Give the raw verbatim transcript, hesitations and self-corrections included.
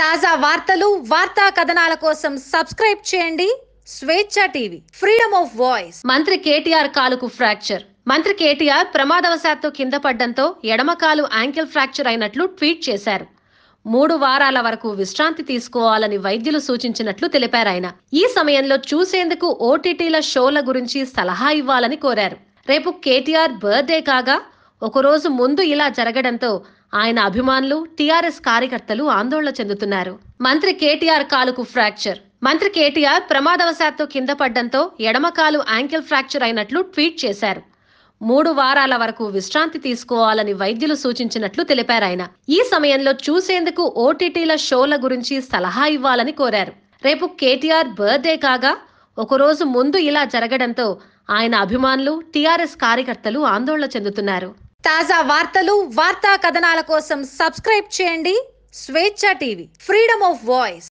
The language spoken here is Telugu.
తాజా వార్తలు వార్తా కథనాల కోసం సబ్స్క్రైబ్ చేయండి స్వేచ్ఛ టీవీ, ఫ్రీడమ్ ఆఫ్ వాయిస్. మంత్రి కేటీఆర్ కాలుకు ఫ్రాక్చర్. మంత్రి కేటీఆర్ ప్రమాదవశాత్తు కింద పడ్డంతో ఎడమ కాలు యాంకిల్ ఫ్రాక్చర్ అయినట్లు ట్వీట్ చేశారు. మూడు వారాల వరకు విశ్రాంతి తీసుకోవాలని వైద్యులు సూచించినట్లు తెలిపారాయన. ఈ సమయంలో చూసేందుకు ఓటీటీల షోల గురించి సలహా ఇవ్వాలని కోరారు. రేపు కేటీఆర్ బర్త్డే కాగా ఒకరోజు ముందు ఇలా జరగడంతో ఆయన అభిమానులు, టీఆర్ఎస్ కార్యకర్తలు ఆందోళన చెందుతున్నారు. మంత్రి కేటీఆర్ కాలుకు ఫ్రాక్చర్. మంత్రి కేటీఆర్ ప్రమాదవశాత్తు కింద పడ్డంతో ఎడమ కాలు యాంకిల్ ఫ్రాక్చర్ అయినట్లు ట్వీట్ చేశారు. మూడు వారాల వరకు విశ్రాంతి తీసుకోవాలని వైద్యులు సూచించినట్లు తెలిపారాయన. ఈ సమయంలో చూసేందుకు ఓటీటీల షోల గురించి సలహా ఇవ్వాలని కోరారు. రేపు కేటీఆర్ బర్త్డే కాగా ఒకరోజు ముందు ఇలా జరగడంతో ఆయన అభిమానులు, టీఆర్ఎస్ కార్యకర్తలు ఆందోళన చెందుతున్నారు. తాజా వార్తలు వార్తా కథనాల కోసం సబ్స్క్రైబ్ చేయండి స్వేచ్ఛ టీవీ, ఫ్రీడమ్ ఆఫ్ వాయిస్.